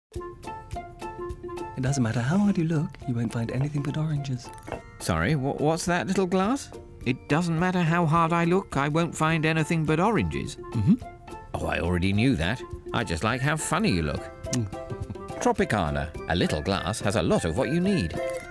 It doesn't matter how hard you look, you won't find anything but oranges. Sorry, what's that, little glass? It doesn't matter how hard I look, I won't find anything but oranges. Oh, I already knew that. I just like how funny you look. Tropicana, a little glass has a lot of what you need.